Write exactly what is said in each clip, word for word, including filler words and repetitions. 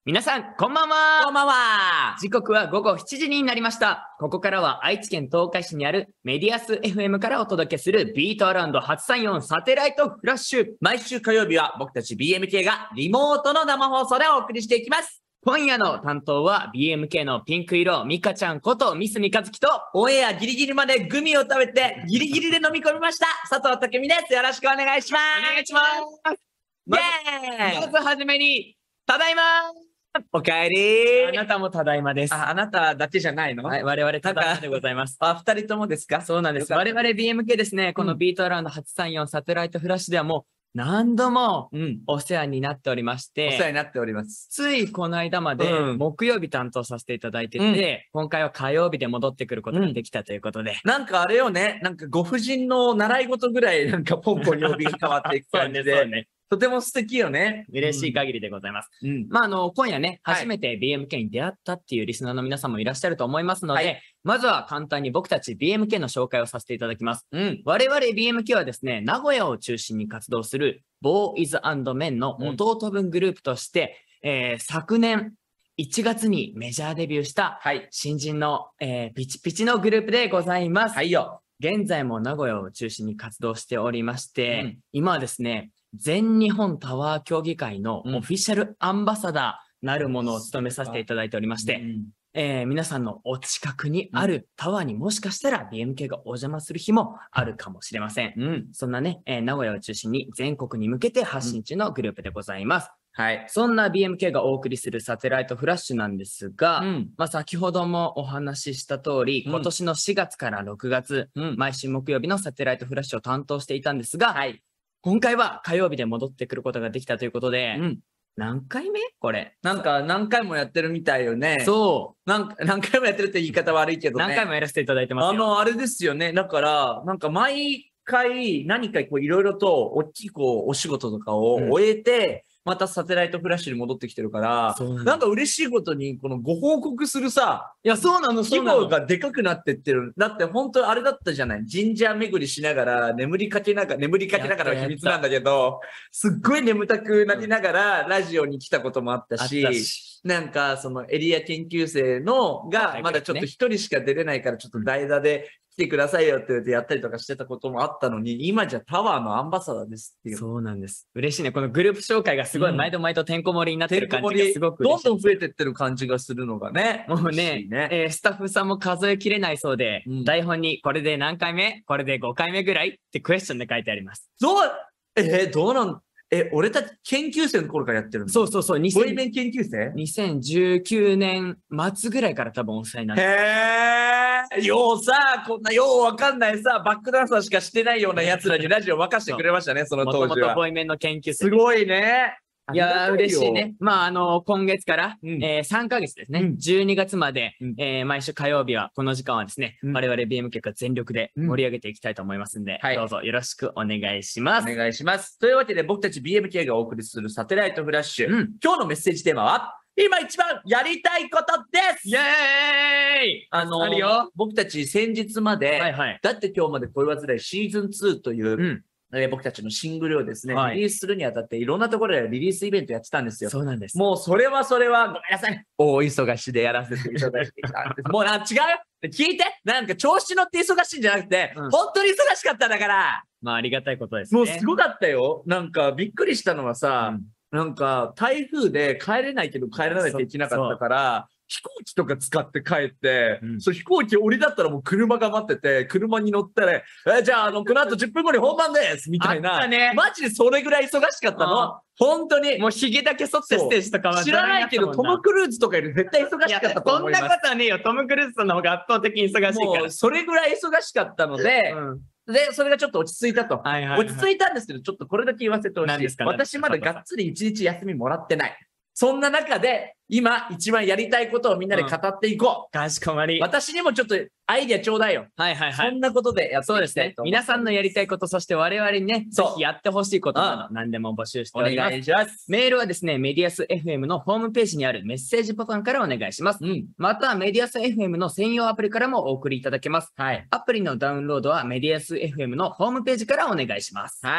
皆さん、こんばんは。 こんばんは。 時刻は午後しちじになりました。ここからは愛知県東海市にあるメディアス エフエム からお届けするビートアラウンド初さんじゅうよんサテライトフラッシュ。 毎週火曜日は僕たち ビーエムケー がリモートの生放送でお送りしていきます。 今夜の担当は ビーエムケー のピンク色ミカちゃんことミスミカズキとオンエアギリギリまでグミを食べてギリギリで飲み込みました佐藤健美です。よろしくお願いします。 お願いします。 イエーイ。 まずはじめに、ただいまおかえり。 あなたもただいまです。 あ、あなただけじゃないの？ はい、我々ただいまでございます。 あ、二人ともですか？ そうなんです。我々 ビーエムケー ですね、このビートアラウンド初さんじゅうよんサテライトフラッシュではもう何度もお世話になっておりまして、 お世話になっております。 ついこの間まで木曜日担当させていただいてて、うん、今回は火曜日で戻ってくることができたということで。 うん、なんかあれよね、なんかご婦人の習い事ぐらいなんかポンポン曜日が変わっていく感じで。そうね、そうね。とても素敵よね。 嬉しい限りでございます。うん、まあ、あの、今夜ね、初めて ビーエムケー に出会ったっていうリスナーの皆さんもいらっしゃると思いますので、はい、まずは簡単に僕たち ビーエムケー の紹介をさせていただきます。うん、我々 ビーエムケー はですね、名古屋を中心に活動するボーイズ&メンの弟分グループとして、うん、えー、昨年いちがつにメジャーデビューした新人の、えー、ピチピチのグループでございます。 はいよ。 現在も名古屋を中心に活動しておりまして、うん、今はですね、全日本タワー競技会のオフィシャルアンバサダーなるものを務めさせていただいておりまして、うん、えー、皆さんのお近くにあるタワーにもしかしたら ビーエムケー がお邪魔する日もあるかもしれません。うん、そんなね、えー、名古屋を中心に全国に向けて発信中のグループでございます。うん、はい。そんな ビーエムケー がお送りするサテライトフラッシュなんですが、うん、まあ先ほどもお話しした通り、うん、今年のしがつからろくがつ、うん、毎週木曜日のサテライトフラッシュを担当していたんですが、はい、今回は火曜日で戻ってくることができたということで、うん、何回目これ。 なんか何回もやってるみたいよね。 そう。 なん何回もやってるって言い方悪いけどね。 何回もやらせていただいてますよ。 あの、あれですよね。だから、なんか毎回何かこういろいろと大きいこうお仕事とかを終えて、うん、またサテライトフラッシュに戻ってきてるから、なんか嬉しいことに、このご報告するさ、 いや、そうなの、 規模がでかくなってってる。だって本当あれだったじゃない。神社巡りしながら、眠りかけながら、眠りかけながらは秘密なんだけど、すっごい眠たくなりながら、ラジオに来たこともあったし、あったしなんかそのエリア研究生のが、まだちょっと一人しか出れないから、ちょっと代打で、来てくださいよって言ってやったりとかしてたこともあったのに、今じゃタワーのアンバサダーですっていう。 そうなんです。嬉しいね。このグループ紹介がすごい毎度毎度てんこ盛りになってる感じがすごく嬉しい。 どんどん増えてってる感じがするのがね。 もうね、ねえー、スタッフさんも数えきれないそうで、うん、台本にこれで何回目これでごかいめぐらいってクエスチョンで書いてあります。 どうえー、どうなんえ、俺たち研究生の頃からやってるの？ そうそうそう。 ボイメン研究生 ? にせんじゅうきゅうねん末ぐらいから多分お世話になって。 へー。ようさ、こんなようわかんないさ、バックダンサーしかしてないような奴らにラジオ沸かしてくれましたね、その当時は。 もともとボイメンの研究生。 すごいね。 いやー、嬉しいね。まあ、あのー、今月から、うん、えー、さんかげつですね。うん、じゅうにがつまで、うん、えー、毎週火曜日は、この時間はですね、うん、我々 ビーエムケー が全力で盛り上げていきたいと思いますんで、うん、どうぞよろしくお願いします。 お願いします。というわけで、僕たち ビーエムケー がお送りするサテライトフラッシュ。うん、今日のメッセージテーマは、今一番やりたいことですイェーイあのー、あるよ僕たち先日まで、はいはい、だって今日まで恋煩いシーズンツーという、うんえー、僕たちのシングルをですね、はい、リリースするにあたっていろんなところでリリースイベントやってたんですよ。 そうなんです。 もうそれはそれはごめんなさい。大忙しでやらせていただいていたんです。もうな、違う聞いてなんか調子乗って忙しいんじゃなくて、うん、本当に忙しかったんだからまあありがたいことですね。 もうすごかったよ。なんかびっくりしたのはさ、うんなんか、台風で帰れないけど帰らないといけなかったから、飛行機とか使って帰って、うん、そう飛行機降りだったらもう車が待ってて、車に乗ったら、え、じゃあ、あの、この後じゅっぷんごに本番ですみたいな。ね、マジでそれぐらい忙しかったの。本当に。 もう髭だけ剃ってステージとかは知らないけど、トム・クルーズとかより絶対忙しかったと思います。 そんなことはねえよ。トム・クルーズさんの方が圧倒的に忙しいから。もう、 それぐらい忙しかったので、うんで、それがちょっと落ち着いたと。はいはいはい、落ち着いたんですけど、ちょっとこれだけ言わせてほしい。私まだがっつり一日休みもらってない。そんな中で、今一番やりたいことをみんなで語っていこう。 うん、かしこまり。 私にもちょっとアイディアちょうだいよ。 はいはいはい。 そんなことでやっていきたいと思います。そうですね。 皆さんのやりたいこと、そして我々にね、ぜひやってほしいことなど何でも募集しております。 お願いします。 メールはですね、メディアス エフエム のホームページにあるメッセージボタンからお願いします。うん、また、メディアス エフエム の専用アプリからもお送りいただけます。はい。アプリのダウンロードはメディアス エフエム のホームページからお願いします。 はい。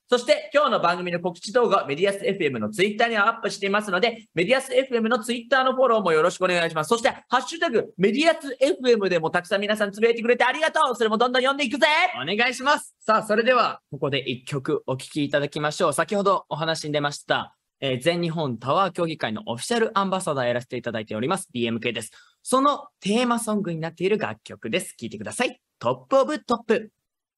そして今日の番組の告知動画、メディアス エフエム のツイッターにはアップしていますので、メディアス エフエム のツイッターのフォローもよろしくお願いします。そして、ハッシュタグ、メディアス エフエム でもたくさん皆さんつぶやいてくれてありがとう。それもどんどん読んでいくぜ。 お願いします。さあ、それでは、ここで一曲お聴きいただきましょう。先ほどお話に出ました、えー全日本タワー競技会のオフィシャルアンバサダーやらせていただいております、ビーエムケー です。そのテーマソングになっている楽曲です。聴いてください。トップオブトップ。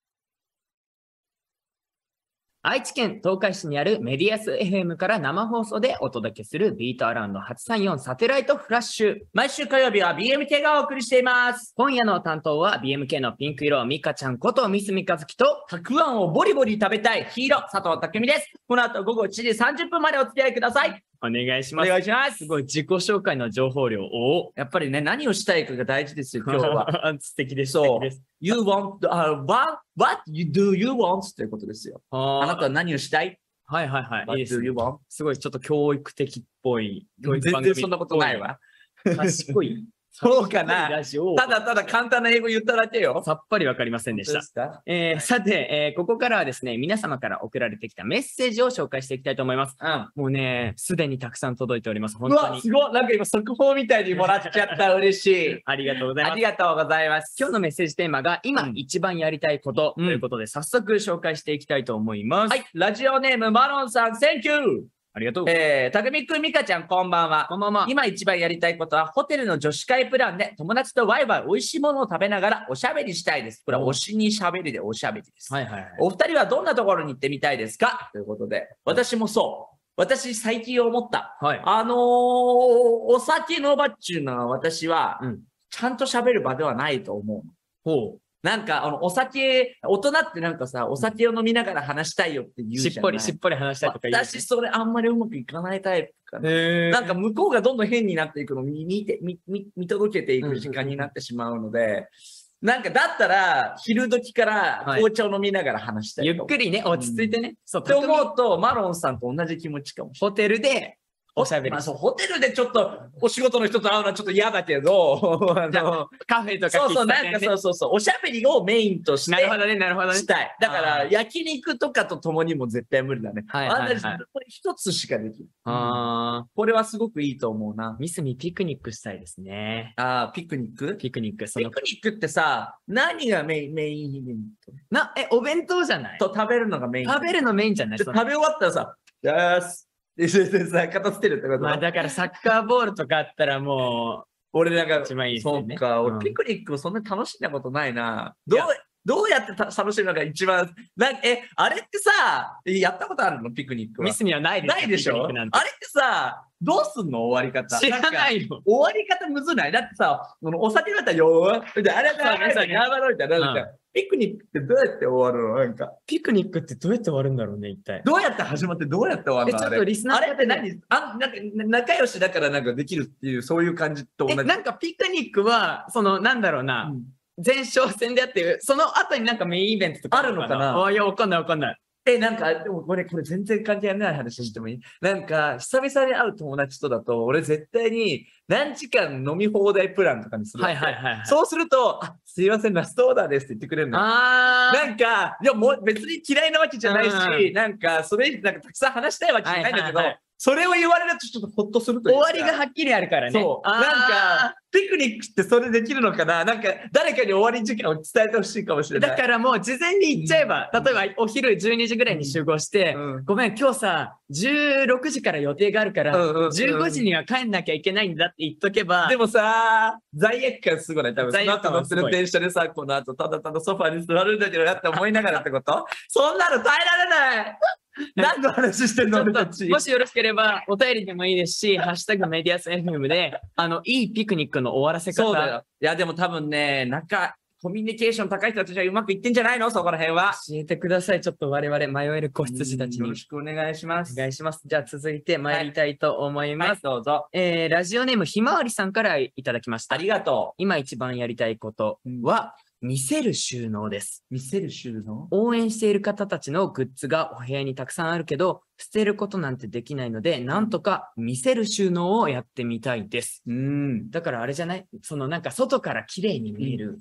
愛知県東海市にあるメディアス エフエム から生放送でお届けするビートアラウンドはちさんよんサテライトフラッシュ。 毎週火曜日は ビーエムケー がお送りしています。 今夜の担当は ビーエムケー のピンク色ミカちゃんことミスミカズキと、 たくあんをボリボリ食べたいヒーロー佐藤匠です。この後午後いちじさんじゅっぷんまでお付き合いください。 お願いしおます。 願いします。 すごい自己紹介の情報量を。 やっぱりね、何をしたいかが大事ですよ、今日は。 素敵です。 そう素敵です。 You want, uh, what, what you do you want? ということですよ。 ああなたは何をしたい？ はいはいはい。いい What です do ね you want? すごいちょっと教育的っぽい。教育全番組然そんなことないわ。 賢い。 そうかな。 ラジオをただただ簡単な英語言っただけよ。 さっぱりわかりませんでした。 すか？ えーさて、えーここからはですね、皆様から送られてきたメッセージを紹介していきたいと思います。 うん。 もうね、すでにたくさん届いております。本うわ、 当に。 すごい。なんか今速報みたいにもらっちゃった。嬉しい。 ありがとうございますあり。がとうございます。 今日のメッセージテーマが今うん一番やりたいことということで、早速紹介していきたいと思います。 はい。ラジオネームマロンさん、Thank you! ありがとう。 えー、たくみくん、みかちゃん、こんばんは。 こんばんは。 今一番やりたいことは、ホテルの女子会プランで友達とワイワイ美味しいものを食べながらおしゃべりしたいです。これは推しにしゃべりでおしゃべりです。 はいはいはい。 お二人はどんなところに行ってみたいですかということで、私もそう。私最近思った。 はい。 あのー、お酒の場っちゅうのは私はうん、 ちゃんと喋る場ではないと思う。 ほなんか、あの、お酒、大人ってなんかさ、お酒を飲みながら話したいよって言うう。 じゃない。 しっぽりしっぽり話したいとか言う。 私、それあんまりうまくいかないタイプかな。 へーなんか向こうがどんどん変になっていくのを見見て、見、見見届けていく時間になってしまうので、なんかだったら、昼時から紅茶を飲みながら話したいゆと思う。 っくりね、落ち着いてね。そう、 って思匠うと、マロンさんと同じ気持ちかもしれない。 ホテルでおしゃべりまあ、そう、ホテルでちょっとお仕事の人と会うのはちょっと嫌だけど、あじゃの、 カフェとかそうそう、 喫茶店ねなんかそうそうそう、おしゃべりをメインとしてなるほどね、なるほどね。 したい。だから、 あー焼肉とかと共にも絶対無理だね。 はいはいはい私これ一つしかできる。 あこれはすごくいいと思うなー。ミスにピクニックしたいですね。 ああ、ピクニックピクニック。そのピクニックってさ、何がメイン、メインイベンな、え、お弁当じゃないトと食べるのがメイン。 食べるのメインじゃないそので食べ終わったらさ、よーす。で、でさ、片捨てるってこと、 まあだからサッカーボールとかあったらも俺なんか、 一番いいですよねそうか、 うん俺ピクニックをそんなに楽しんだことないな。どういや、 どうやってた楽しむのが一番、なんかえ、あれってさ、やったことあるのピクニックう、 は。 ミスにはないですよないでしょピクニックなんてあれってさ、どうすんの終わり方。 知らんかないよ。 終わり方むずないだってさ、このお酒だったらよーであれだ、あれだ、 そうねそうねやばろみたいな。なんかうピクニックってどうやって終わるのなんか。 ピクニックってどうやって終わるんだろうね、一体。 どうやって始まってどうやって終わるのえちょっとあれリスナーあれって何あなんか仲良しだからなんかできるっていう、そういう感じと同え、 じ。 なんかピクニックは、その、なんだろうな、 うん前哨戦であって、その後になんかメインイベントとかあるのかなあいや、わかんないわかんない。 え、なんか、でもこれ、これ全然関係ない話してもいいなんか、久々に会う友達とだと、俺絶対に何時間飲み放題プランとかにするわけ。 はいはいはい、はい。 そうすると、あ、すいません、ラストオーダーですって言ってくれるの。 あー。 なんか、いや、もう別に嫌いなわけじゃないし、 うんなんか、それ、なんかたくさん話したいわけじゃないんだけど、 はいはいはいそれを言われるとちょっとほっとするというか。 終わりがはっきりあるからね。 そう。 あーなんか、ピクニックってそれできるのかななんか、誰かに終わり時間を伝えてほしいかもしれない。 だからもう事前に言っちゃえば、 うん例えばお昼じゅうにじぐらいに集合して、 うんごめん、今日さ、じゅうろくじから予定があるから、 うんうんうんじゅうごじには帰んなきゃいけないんだって言っとけば、 でもさ、罪悪感すごいね。多分、そ罪の後乗って悪感はすごいる電車でさ、この後、ただただソファに座るんだけどなって思いながらってことそんなの耐えられない何の話してんのちょっと、 俺たち。 もしよろしければ、お便りでもいいですし、ハッシュタグメディアス エフエム で、あの、いいピクニックの終わらせ方。 そうだよ。いや、でも多分ね、なんか、コミュニケーション高い人たちはうまくいってんじゃないのそこら辺は。 教えてください。ちょっと我々迷える子羊たちによろ。しくお願いします。 お願いします。じゃあ続いて参りたいと思います。 はい、どうぞ。 えー、ラジオネームひまわりさんからいただきました。 ありがと今一番やりたいことは、見せる収納です。 う。見せる収納応援している方たちのグッズがお部屋にたくさんあるけど、捨てることなんてできないので、なんとか見せる収納をやってみたいです。 うん。 だからあれじゃないそのなんか外から綺麗に見える。 あ、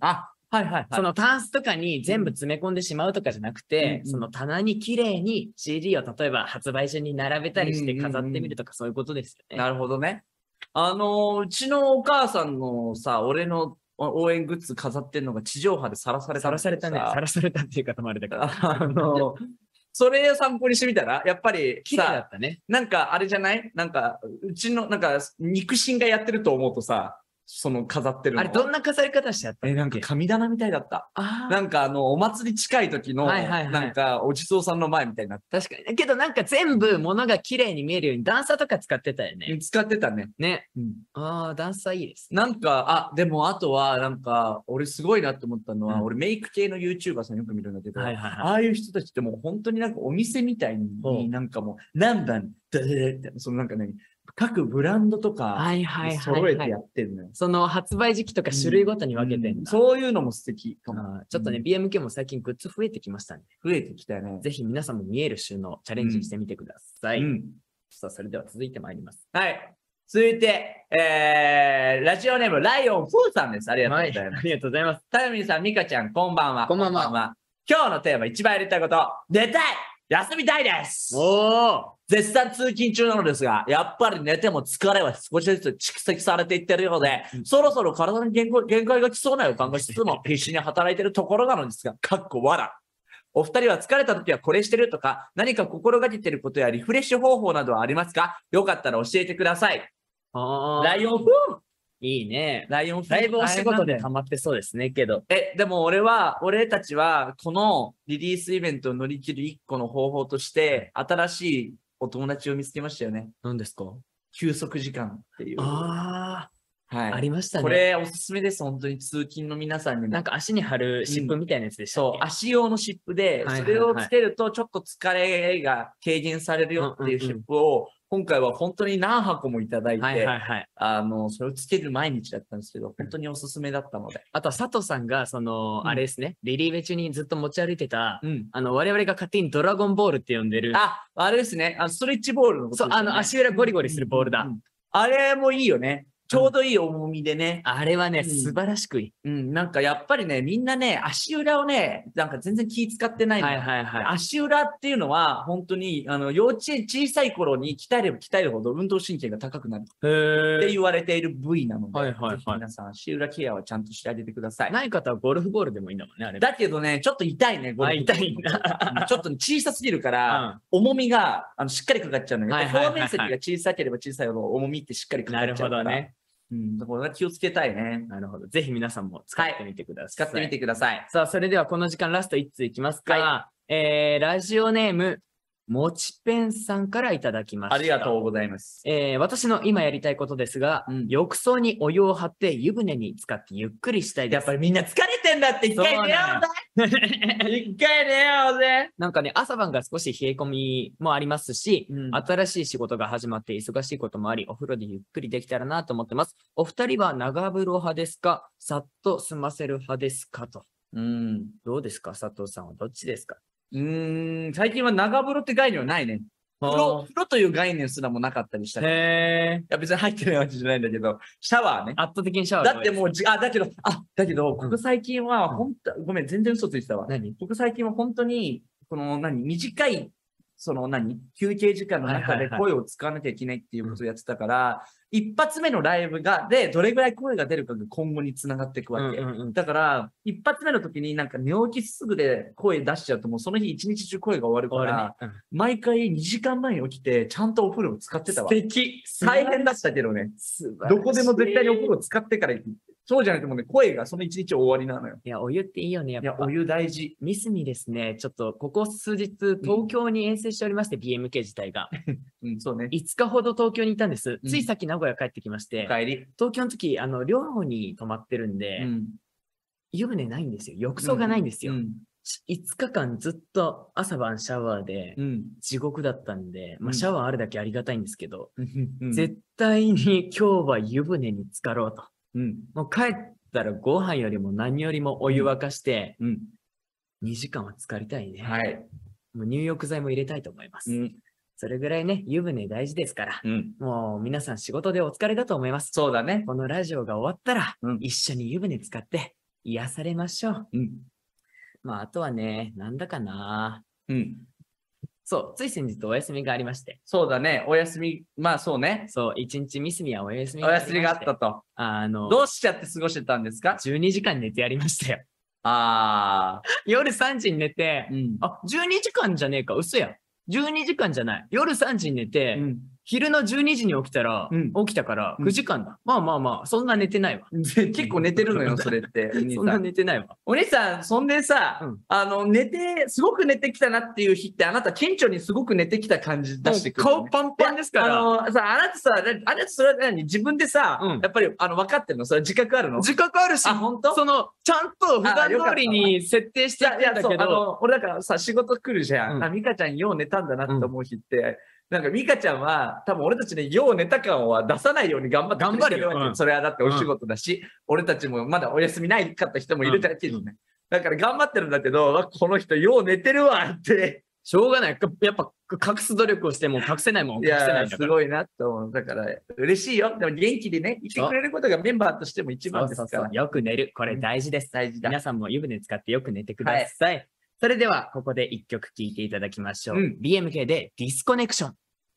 はいはいはい。 そのタンスとかに全部詰め込んでしまうとかじゃなくて、 うんその棚に綺麗に シーディー を例えば発売順に並べたりして飾ってみるとかそういうことですよね。 なるほどね。あのー、うちのお母さんのさ、俺の応援グッズ飾ってんのが地上波でさらされた。 さらされたね。さらされたっていう方もあれだけど。 あのー、それを参考にしてみたら、やっぱり綺麗ださ、 ったね。 なんかあれじゃないなんか、うちの、なんか、肉親がやってると思うとさ、その飾ってるの。 あれどんな飾り方してやったえ、 の？ なんか神棚みたいだった。 あなんかあの、お祭り近い時の、 はいはいはいなんか、お地蔵さんの前みたいになって。 確かに。だけどなんか全部物が綺麗に見えるように段差とか使ってたよね。 使ってたね。 ね。 うん。 ああ、段差いいです。 なんか、あ、でもあとは、なんか、俺すごいなって思ったのは、 うん俺メイク系の YouTuber さんよく見るんだけど、 はいはいはい。 ああいう人たちってもう本当になんかお店みたいほうに、なんかもう何番、だだだって、そのなんかね、各ブランドとかはいはいはい、はい揃えてや。ってるのよ。 その発売時期とか種類ごとに分けてんだ。 そういうのも素敵かも。 あーちょっとね、 うんビーエムケー も最近グッズ増えてきましたね。 増えてきたよね。 ぜひ皆さんも見える収納チャレンジしてみてください。 うん。 さあ、それでは続いてまいります。 はい。続いて、えー、ラジオネーム、ライオンフーさんです。ありがとうございます。 ありがとうございます。 タヨミンさん、ミカちゃん、こんばんは。 こんばんは今日のテーマ、一番やりたいこと、寝たい休みたいですおー絶賛通勤中なのですが、やっぱり寝ても疲れは少しずつ蓄積されていっているようで、そろそろ体に限界限界が来そうな予感がしつつも、必死に働いているところなのですが、かっこわら。お二人は疲れた時はこれしてるとか、何か心がけていることやリフレッシュ方法などはありますか？よかったら教えてください。 あーライオンフーいいね。 ライオンフーだいぶお仕事で溜まってそうですね、けど。 え、でも俺は、俺たちは、このリリースイベントを乗り切る一個の方法として、新しいお友達を見つけましたよね。 何ですか？ 休息時間っていう。 あはい。 あ、ありましたね。 これおすすめです、本当に通勤の皆さんにも。 なんか足に貼る湿布みたいなやつでしたっけ？ そう、足用の湿布で、 はいはいはいそれをつけるとちょっと疲れが軽減されるよっていう湿布を、今回は本当に何箱もいただいて、 はいはいはい。 あの、それをつける毎日だったんですけど、本当におすすめだったので。 あとは佐藤さんが、その、 うんあれですね、リリーベ中にずっと持ち歩いてた、 うん。 あの、我々が勝手にドラゴンボールって呼んでる、 あ、あれですね。あのストレッチボールのことそう、 ですよね。 あの、足裏ゴリゴリするボールだ。 うんうんうんあれもいいよね。ちょうどいい重みでね。 あれはね、 うん素晴らしくいい。 うん、なんかやっぱりね、みんなね、足裏をね、なんか全然気使ってないのはよいはいはい。 足裏っていうのは、本当に、あの、幼稚園小さい頃に鍛えれば鍛えるほど運動神経が高くなるっへて言われている部位なので、 はいはいはいぜひ皆さん足裏ケアはちゃんとしてあげてください。 ない方はゴルフボールでもいいんだもんね、あれ。 だけどね、ちょっと痛いね、ゴルフあ痛いんだうんちょっと小さすぎるから、重みがあのしっかりかかっちゃうのよ。 はいはいはいはい表面積が小さければ小さいほど重みってしっかりかかなるっちゃうから。 ほどね。 うん、だから気をつけたいね。 なるほど。ぜひ皆さんも使ってみてください。 使ってみてください。 さあ、それではこの時間ラストいっついきますか。 はえー、ラジオネーム、もちぺんさんからいただきました。 ありがとうございます。 えー、私の今やりたいことですが、 うん浴槽にお湯を張って湯船に浸かってゆっくりしたいです。 やっぱりみんな疲れてんだって一回寝ようぜ一回寝ようぜなんかね、朝晩が少し冷え込みもありますし、 うん新しい仕事が始まって忙しいこともあり、お風呂でゆっくりできたらなと思ってます。お二人は長風呂派ですか？さっと済ませる派ですか？と。 うん。 どうですか？佐藤さんはどっちですか？ うーん、最近は長風呂って概念はないね。風呂、風呂という概念すらもなかったりしたから。いへー。 や、別に入ってないわけじゃないんだけど、シャワーね。 圧倒的にシャワーだってもうじ、あ、だけど、あ、だけど、 うんここ最近は、ほんと、ごめん、全然嘘ついてたわ。 何僕最近は本当に、この、何、短い、その何、休憩時間の中ではいはいはい声を使わなきゃいけないっていうことをやってたから、一発目のライブが、で、どれぐらい声が出るかが今後につながっていくわけ。 うんうんうんだから、一発目の時になんか寝起きすぐで声出しちゃうと、もうその日一日中声が終わるから、 終わるね。 毎回にじかんまえに起きて、ちゃんとお風呂を使ってたわ。 素敵。 大変だったけどね。 素晴らしいどこでも絶対にお風呂使ってから行く。そうじゃなくてもね、声がその一日終わりなのよ。 いや、お湯っていいよね、やっいや、 ぱ。 お湯大事。 ミスにですね、ちょっとここ数日、東京に遠征しておりまして、ビーエムケー 自体が。 うん、そうね。 いつかほど東京にいたんです。 うんついさっき名古屋帰ってきまして、 お帰り。 東京の時、あの、寮に泊まってるんで、 うん。 湯船ないんですよ。浴槽がないんですよ。 うん。 いつかかんずっと朝晩シャワーでうん。 地獄だったんで、まあ、 うんシャワーあるだけありがたいんですけど、 うん。 絶対に今日は湯船に浸かろうと。 うん。 もう帰ったらご飯よりも何よりもお湯沸かして、 うん。 にじかんは浸かりたいね。 はい。 もう入浴剤も入れたいと思います。 うん。 それぐらいね、湯船大事ですから、 うん。 もう皆さん仕事でお疲れだと思います。 そうだね。 このラジオが終わったら、 うん一緒に湯船使って、 癒されましょう。 うん。 まあ、あとはね、なんだかな。 うん。 そう、つい先日お休みがありまして。 そうだね。お休み、まあそうね。 そう、一日ミスにはお休みお休みがあったと。 あの、 どうしちゃって過ごしてたんですか？ じゅうにじかん寝てやりましたよ。 ああ。 夜さんじに寝て、 うん。 あ、じゅうにじかんじゃねえか、嘘や。じゅうにじかんじゃない。夜さんじに寝て、 うん。 昼のじゅうにじに起きたら、 うん起きたからうんくじかんだ。まあまあまあ、そんな寝てないわ。 結構寝てるのよ、それって。お兄そんなさん。 寝てないわ。 お兄さん、そんでさ、 うんあの、寝て、すごく寝てきたなっていう日って、あなた、顕著にすごく寝てきた感じ出してくる、 顔パンパンですから。 あの、さ、あなたさ、あなたそれは何自分でさ、 うんやっぱり、あの、分かってるの？それ自覚あるの？ 自覚あるし、 あ、本当？ その、ちゃんと普段通りに設定していや、いや、そう、 るんだけど、 あの、俺だからさ、仕事来るじゃん。 うんあ、ミカちゃんよう寝たんだなって思う日って、なんかミカちゃんは、多分俺たちによう寝た感は出さないように頑張ってくれてるわけ。 頑張るようんそれはだってお仕事だし、俺たちもまだお休みないかった人もいるだけじゃね。だから頑張ってるんだけど、わこの人よう寝てるわって。 しょうがない。やっぱ隠す努力をしても隠せないもんい隠せないやー、 んだから。 すごいなと思う。だから、嬉しいよ。でも元気でね、いてくれることがメンバーとしても一番ですから。 そうそうそうよく寝る。これ大事です。 大事だ。 皆さんも湯船使ってよく寝てください。それでは、ここで一曲聴いていただきましょう。 うんビーエムケー でディスコネクション。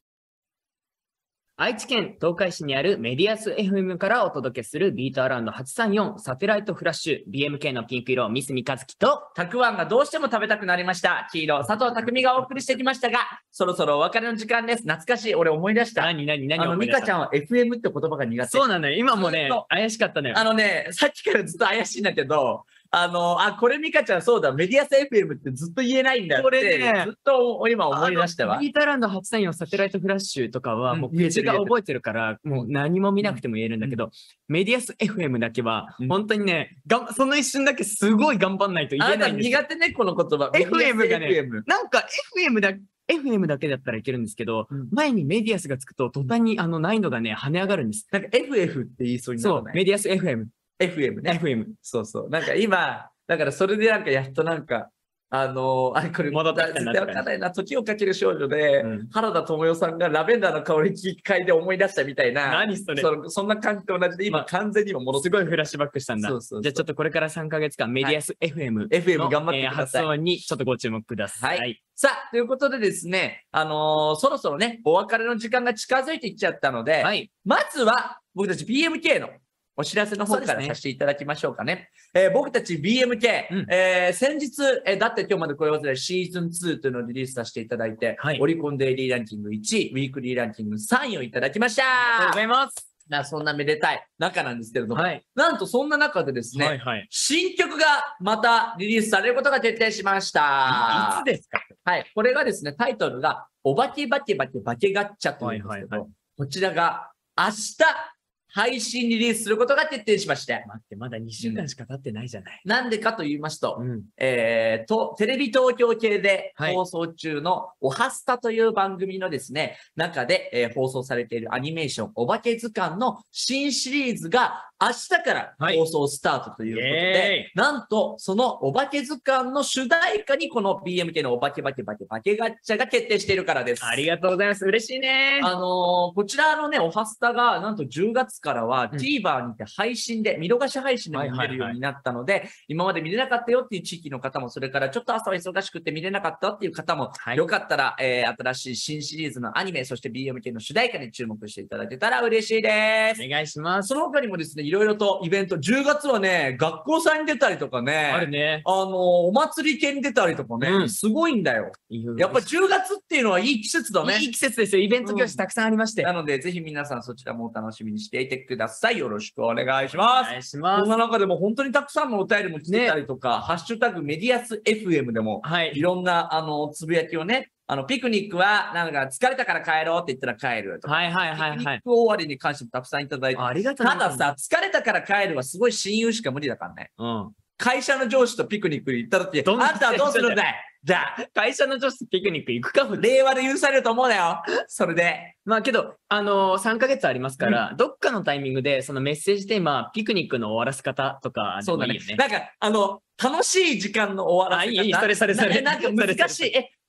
愛知県東海市にあるメディアス エフエム からお届けするビートアラウンドはちさんよんサテライトフラッシュ ビーエムケー のピンク色三角和樹とたくあんがどうしても食べたくなりました。黄色、佐藤匠がお送りしてきましたが、そろそろお別れの時間です。懐かしい。俺思い出した。 何何何あの、ミカちゃんは エフエム って言葉が苦手。 そうなのよ。今もねずっと、 怪しかったのよ。 あのね、さっきからずっと怪しいんだけど、あの、あ、これミカちゃんそうだ、メディアス エフエム ってずっと言えないんだって。 これねずっと今思い出したわあの。ビートアラウンドはちさんよんサテライトフラッシュとかは、 うんもう言えてる口が覚えてるから、もう何も見なくても言えるんだけど、メディアス エフエム だけはうん、 本当にね、がんその一瞬だけすごい頑張んないと言あなたえないんですよ。 苦手ね、この言葉。 エフエム がねメディアス エフエム。 なんか エフエム だ、エフエム だけだったらいけるんですけど、 うん前にメディアスがつくと途端にあの難易度がね、跳ね上がるんです。 なんか エフエフ って言いそうになそう、 らない？ メディアス エフエム。 エフエム ね。 エフエム。 そうそう。なんか今、だからそれでなんかやっとなんか、あのー、あれこれ、 戻ってきた絶な対わかんないな。時をかける少女で、 うん原田知世さんがラベンダーの香り聞き会で思い出したみたいな。 何それそそんな感じと同じで、今、 まあ完全に今戻ってすごいフラッシュバックしたんだ。 そうそうそうじゃあちょっとこれからさんかげつかん、メディアス エフエム の、 エフエム 頑張ってくださいえー発音にちょっとご注目ください。 はいさあ、ということでですね、あのーそろそろね、お別れの時間が近づいてきちゃったので、 はい。ままずは僕たち ビーエムケー のお知らせの方からそうですねさせていただきましょうかね。えー僕たち ビーエムケー、 うんえー先日、えーだって今日までこれ忘れシーズンツーというのをリリースさせていただいて、 はいオリコンデイリーランキングいちい、ウィークリーランキングさんいをいただきました。 ありがとうございます。 まあそんなめでたい中なんですけれども、 はい。 なんとそんな中でですね、 はいはい。 新曲がまたリリースされることが決定しました。 いつですか？ はい。これがですね、タイトルが、おばけばけばけばけガッチャというんですけど、 はいはいはいこちらが明日配信リリースすることが決定しまして、 待って、まだにしゅうかんしか経ってないじゃない。 なんでかと言いますと、 うん。 えーと、テレビ東京系ではい放送中のおはスタという番組のですね、中で、えー放送されているアニメーションおばけ図鑑の新シリーズが明日からはい放送スタートということイエで、なんとそのおばけ図鑑の主題歌にこの ビーエムケー のおばけばけばけばけガッチャが決定しているからです。 ありがとうございます。嬉しいね。 あのーこちらのね、おはスタが、なんとじゅうがつからはうん TVer にて配信で、見逃し配信でも見れるようになったので、今まで見れなかったよっていう地域の方も、それからちょっと朝は忙しくて見れなかったっていう方も、 はいよかったら、えー新しい新シリーズのアニメ、そして ビーエムケー の主題歌に注目していただけたら嬉しいです。 お願いします。 その他にもですね、いろいろとイベント、じゅうがつはね、学校祭に出たりとかね、 あるね。 あのーお祭り系に出たりとかね、 うんすごいんだよ。やっぱじゅうがつっていうのはいい季節だね。 いい季節ですよ。イベント教室たくさんありまして。 なので、ぜひ皆さんそちらもお楽しみにしていてください。よろしくお願いします。 お願いします。 そんな中でも本当にたくさんのお便りも来てたりとか、ハッシュタグメディアス エフエム でも、 はいい。ろんな、あの、つぶやきをね、あの、ピクニックは、なんか、疲れたから帰ろうって言ったら帰るとか、 はいはいはいはいピクニッ。ク終わりに関してもたくさんいただいて、 ありがとうございます。 たださ、疲れたから帰るはすごい親友しか無理だからね。 うん。 会社の上司とピクニックに行った時、 どんなあんたはどうするんだいじゃあ、 会社の女子ピクニック行くかも。 令和で許されると思うなよ。それで。 まあけど、あのー、さんかげつありますから、どっかのタイミングで、そのメッセージテーマ、ピクニックの終わらせ方とかでそうだねもいいよね。。 なんか、あの、楽しい時間の終わらせ方。 あいいいいそれそれそれななんか難しい。え、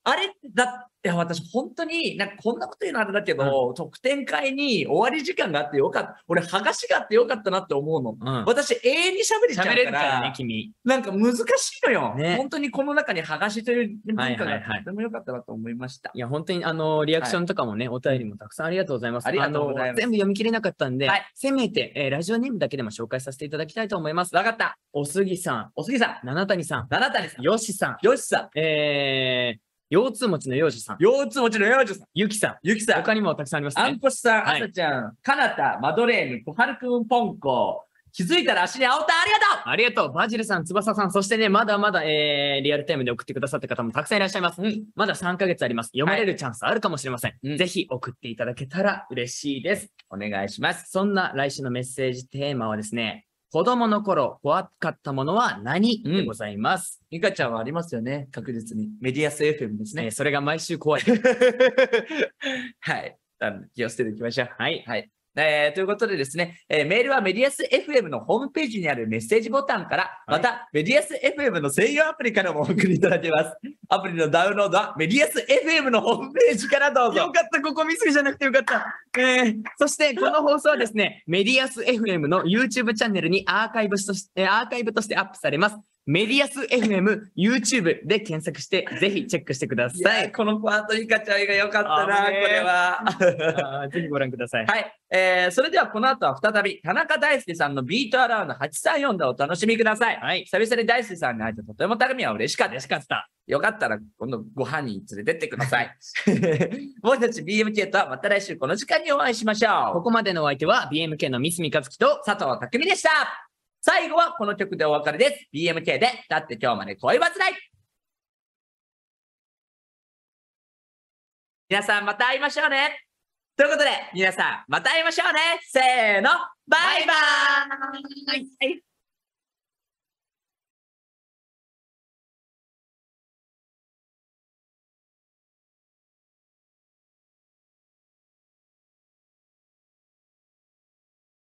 あれだって、私本当に、なんかこんなこと言うのあれだけど、うん、特典会に終わり時間があってよかった。俺、剥がしがあってよかったなって思うの。うん、私、永遠に喋れちゃうから。喋れるからね、君。なんか難しいのよ。ね、本当にこの中に剥がしという文化がとてもよかったなと思いました。 いや、本当に、あの、リアクションとかもね、はい、お便りもたくさんありがとうございます。 ありがとうございます。 全部読み切れなかったんで、はい、せめて、えー、ラジオネームだけでも紹介させていただきたいと思います。 わかった。 おすぎさん。 おすぎさん。 七谷さん。 七谷さん。 よしさん。 よしさん。 えー、腰痛持ちの幼児さん。 腰痛持ちの幼児さん。 ゆきさん。 ゆきさん。 他にもたくさんありますね。 あんこしさん、あさちゃん、かなた、マドレーヌ、こはるくん、ポンコ。気づいたら足に青たありがとうありがとうバジルさん、翼さん、そしてね、まだまだ、えー、リアルタイムで送ってくださった方もたくさんいらっしゃいます。うん。まださんかげつあります。読まれるチャンスあるかもしれません。はい、ぜひ送っていただけたら嬉しいです。 お願いします。 そんな来週のメッセージテーマはですね、子供の頃怖かったものは何、うん、でございます。 ミカちゃんはありますよね、確実に。メディアス エフエム ですね。 えー、それが毎週怖い。 はい。気を捨てていきましょう。 はい。 はい。えー、ということでですね、えー、メールはメディアス エフエム のホームページにあるメッセージボタンから、また、はい、メディアス エフエム の専用アプリからもお送りいただけます。アプリのダウンロードはメディアス エフエム のホームページからどうぞ。 よかった、ここミスじゃなくてよかった。えー、そしてこの放送はですね、メディアス エフエム の YouTube チャンネルにアーカイブとして、アーカイブとしてアップされます。メディアス エフエム YouTube で検索して、ぜひチェックしてください。 いこのパートリカちゃんが良かったな、これは。 ぜひご覧ください。 はい。えー、それではこの後は再び、田中大輔さんのビートアラウンドはちさんよんでお楽しみください。はい。久々に大輔さんに会えてとてもたみは嬉しかった。 嬉しかった。 よかったら、今度ご飯に連れてってください。もう一つ ビーエムケー とはまた来週この時間にお会いしましょう。 ここまでのお相手は ビーエムケー の三角和樹と佐藤匠でした。最後はこの曲でお別れです。ビーエムケー で、だって今日まで恋煩い。皆さんまた会いましょうね。ということで、皆さんまた会いましょうね。せーの、バイバーイ。